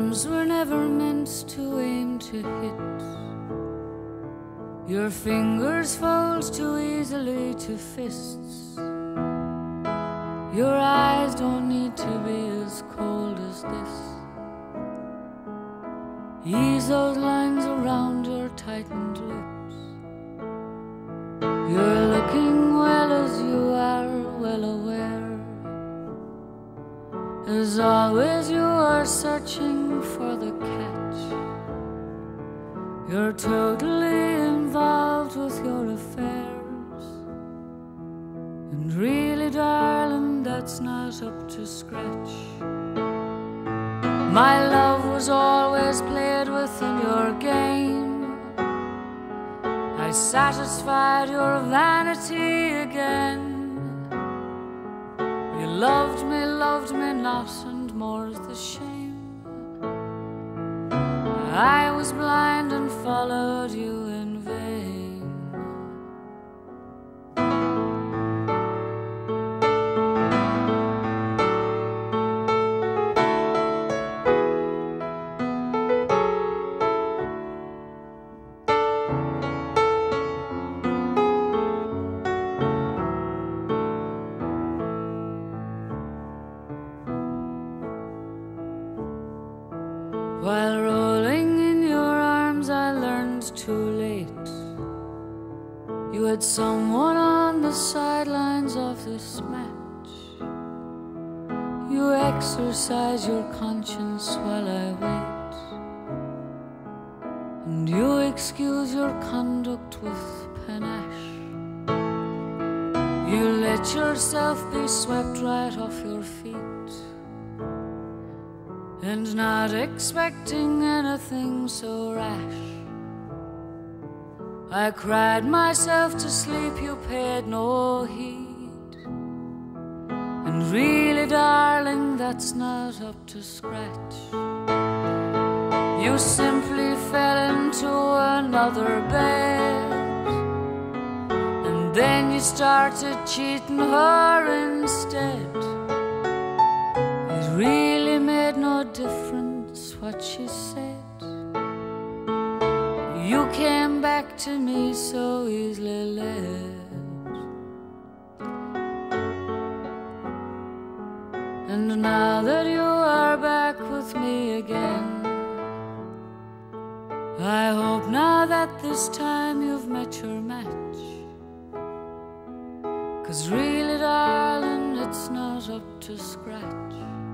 arms were never meant to aim to hit. Your fingers fold too easily to fists. Your eyes don't need to be as cold as this. Ease those lines around your tightened lips. You're looking well as you are well aware. As always you are searching for the catch. You're totally involved with your affairs. And really, darling, that's not up to scratch. My love was always played within your game. I satisfied your vanity again. You loved me not, and more's the shame. I was blind and followed you in vain. While rolling in your arms I learned too late. You had someone on the sidelines of this match. You exercise your conscience while I wait, and you excuse your conduct with panache. You let yourself be swept right off your feet, and not expecting anything so rash. I cried myself to sleep, you paid no heed. And really, darling, that's not up to scratch. You simply fell into another bed, and then you started cheating her instead. It really made no difference what she said. You came back to me so easily led. And now that you are back with me again, I hope now that this time you've met your match. 'Cause really, darling, it's not up to scratch.